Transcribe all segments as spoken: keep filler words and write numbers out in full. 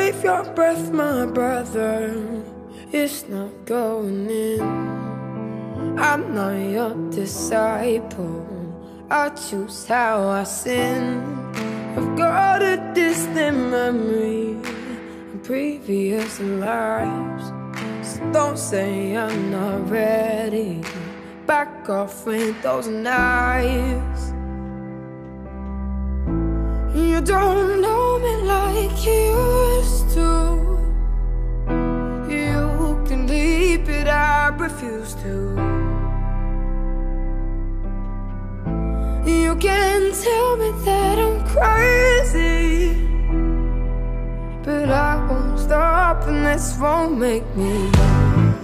save your breath, my brother. It's not going in. I'm not your disciple. I choose how I sin. I've got a distant memory of previous lives. So don't say I'm not ready. Back off with those knives. You don't know me like you used to. You can leave it, I refuse to. You can tell me that I'm crazy, but I won't stop, and this won't make me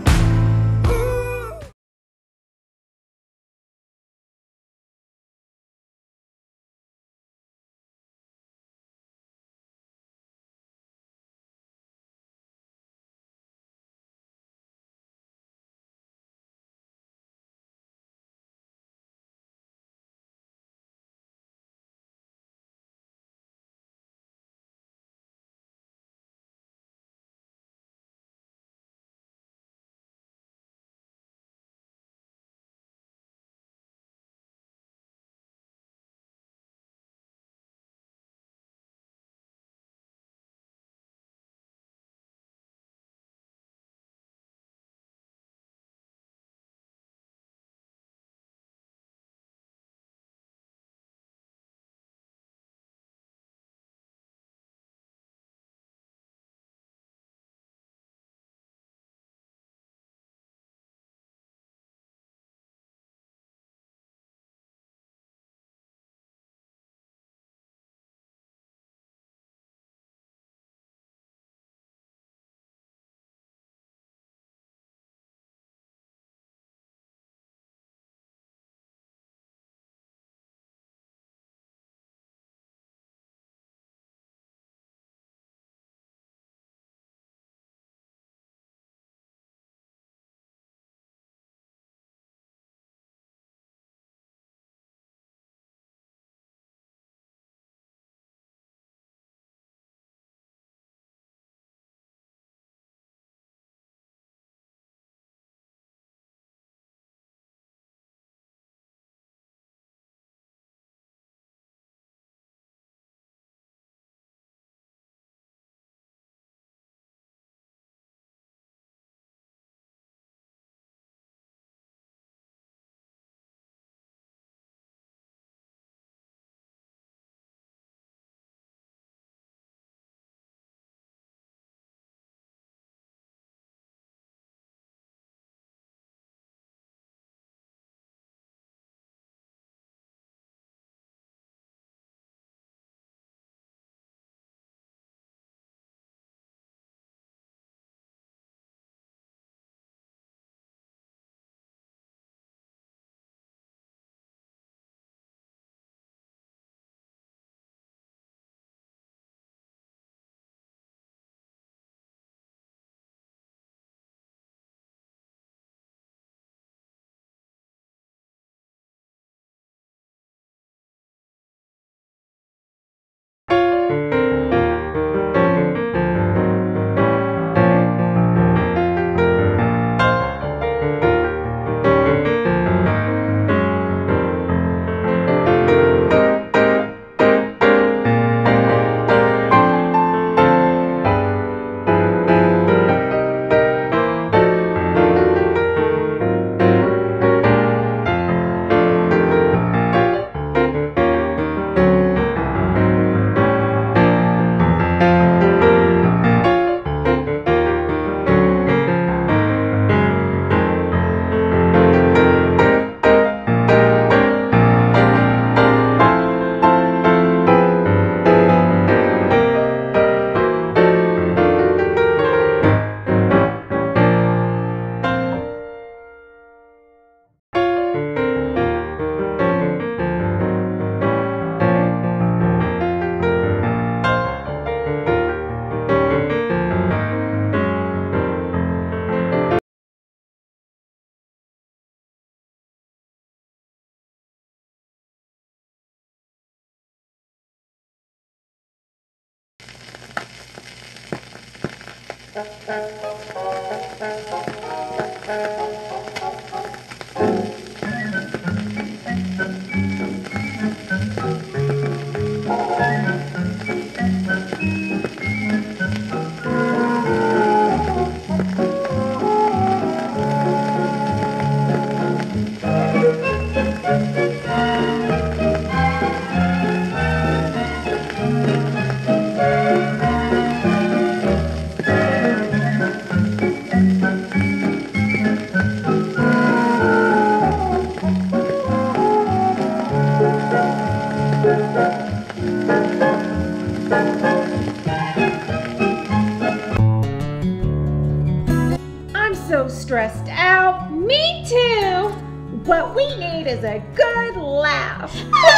I'm so stressed out. Me too. What we need is a good laugh.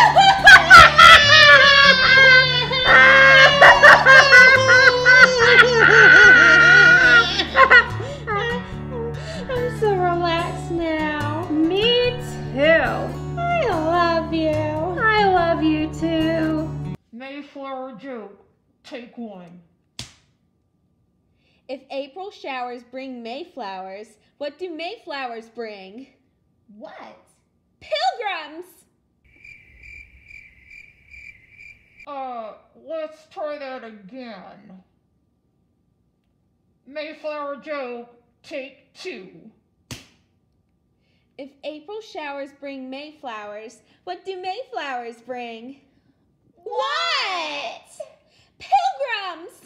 I'm so relaxed now. Me too. I love you. I love you too. Mayflower joke, take one. If April showers bring Mayflowers, what do Mayflowers bring? What? Pilgrims! Uh, let's try that again. Mayflower joke, take two. If April showers bring Mayflowers, what do Mayflowers bring? What? Pilgrims!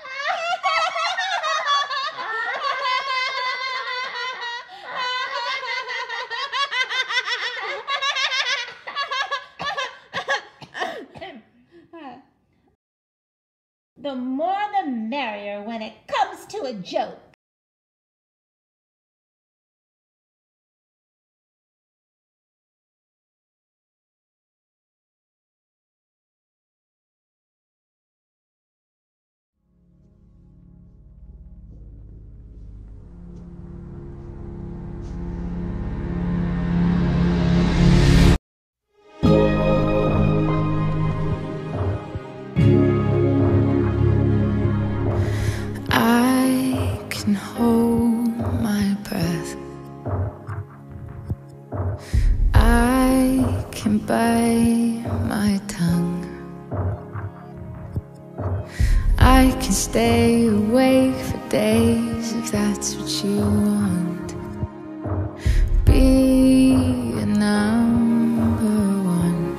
The more the merrier when it comes to a joke. Can hold my breath. I can bite my tongue. I can stay awake for days if that's what you want. Be a number one.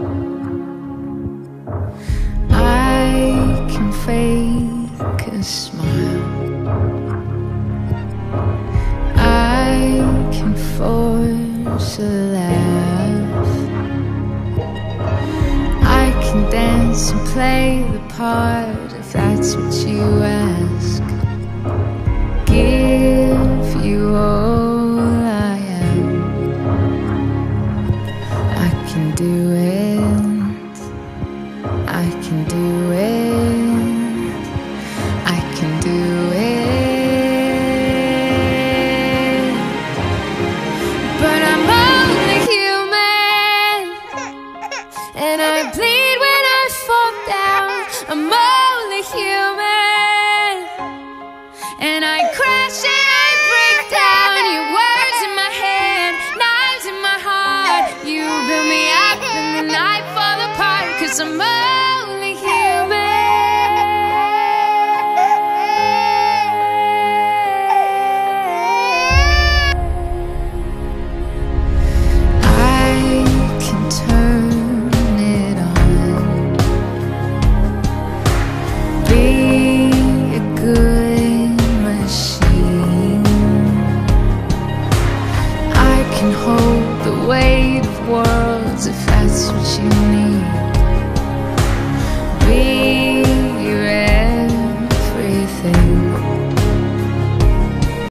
I can fake a smile. Force a laugh. I can dance and play the part if that's what you ask. Give you all I am. I can do it. I can do it. I can do it. I'm only human, and I crash and I break down. Your words in my hand, knives in my heart. You build me up and then I fall apart, 'cause I'm only human. I can turn weight of world.